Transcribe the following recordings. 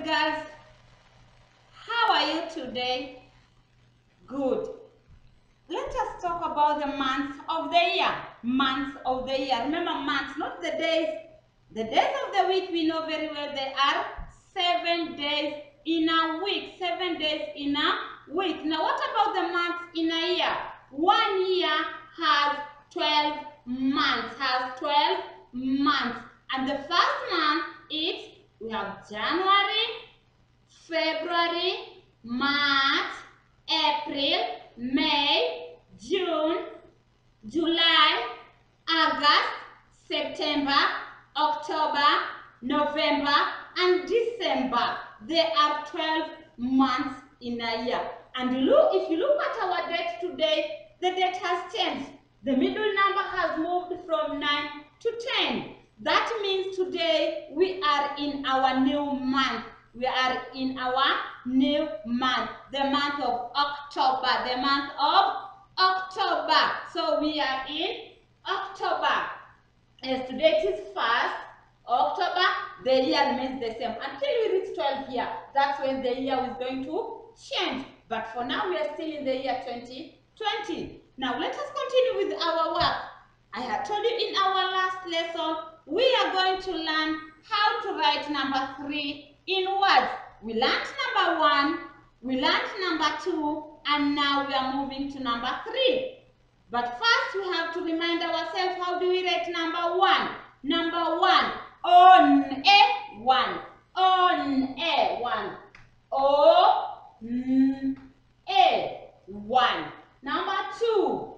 girls. How are you today? Good. Let us talk about the months of the year. Months of the year. Remember months, not the days. The days of the week we know very well they are 7 days in a week. 7 days in a week. Now what about the months in a year? 1 year has 12 months. And the first month is, we have January, February, March, April, May, June, July, August, September, October, November, and December. There are 12 months in a year. And if you look at our date today, the date has changed. The middle number has moved from 9 to 10. That means today we are in our new month. We are in our new month, the month of October, the month of October. So we are in October. As today is 1st October, the year remains the same until we reach 12 here. That's when the year is going to change. But for now, we are still in the year 2020. Now let us continue with our work. I had told you in our last lesson, we are going to learn how to write number 3 in words. We learned number 1, we learned number 2, and now we are moving to number 3. But first we have to remind ourselves, how do we write number 1? Number 1, on a 1, on a 1, o n a 1. Number 2,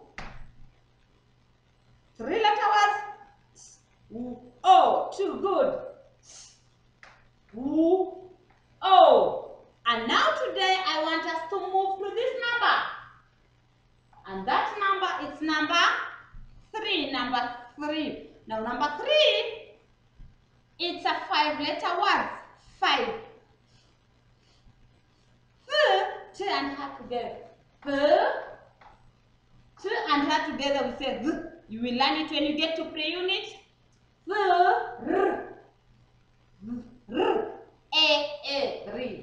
3 letter words, o, 2, good. O. And now today I want us to move to this number. And that number is number 3. Number 3. Now number 3, it's a 5 letter word. 5. T and her together. T and her together we say th. You will learn it when you get to pre-unit. Three.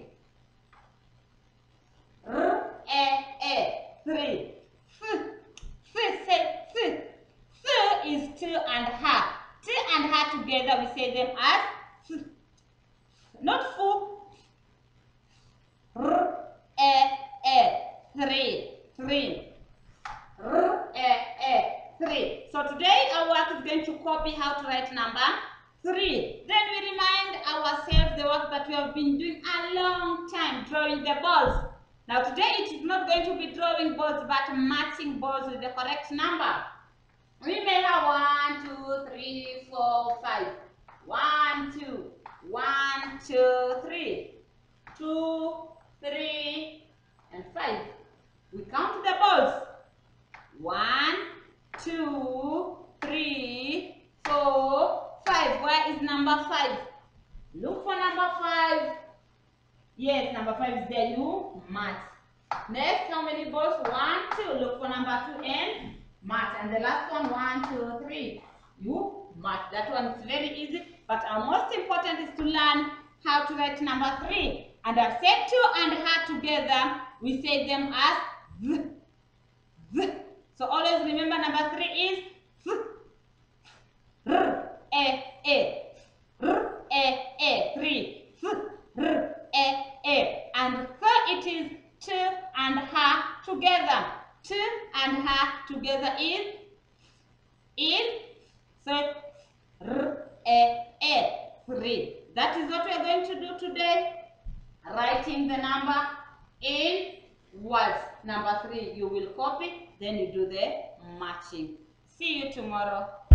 3. Is T and her. T and her together we say them as th. Not fu. 3. 3. So today our work is going to copy how to write number 3. Then we remind ourselves the work that we have been doing a long time, drawing the balls. Now today it is not going to be drawing balls but matching balls with the correct number. We may have 1, 2, 3, 4, 5. 1, 2. 1, 2, 3. 2, 3, and 5. We count the balls. 1, 2, 3, 4, 5. Where is number 5? Look for number 5. Yes, number 5 is there. You match. Next, how many balls? 1, 2. Look for number 2 and match. And the last one, 1, 2, 3. You match. That one is very easy. But our most important is to learn how to write number 3. And I've said 2 and her together. We say them as th. Th. So always remember number 3 is th. R, a. R, a. 3. Th. R, a. And third it is t and her together. T and her together is so r, a. 3. That is what we are going to do today. Writing the number in words. Number 3 you will copy, then you do the matching. See you tomorrow.